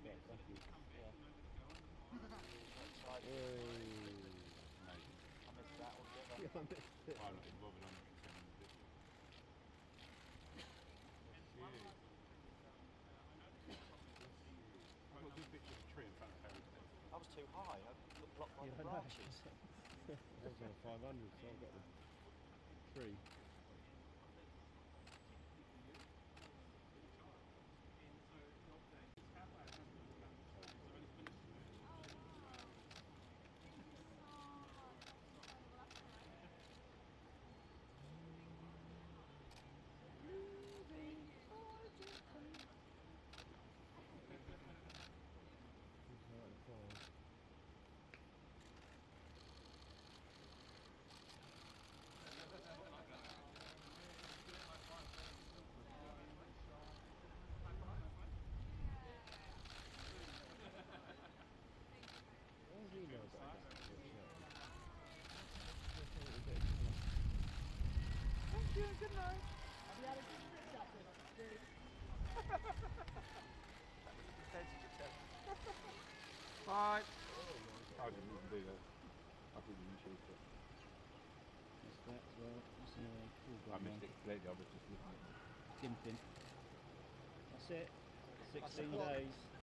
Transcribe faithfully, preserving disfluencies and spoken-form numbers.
bit, thank you. Yeah. Hey. I missed that altogether. Yeah, I missed it. I'm not bothered, I'm not sending it. I've got a good picture of a tree in front of Harry's head. I was too high, I got blocked by Yeah, the I know. branches. I was on a five hundred, so I've got the tree. Where's email got Thank you, good night. Have you had a good trip, Captain? Bye. I didn't even do that. I didn't even shoot it. That's that as well. That's another cool I missed it completely, I was just looking at it. Gimping. That's it. sixteen days.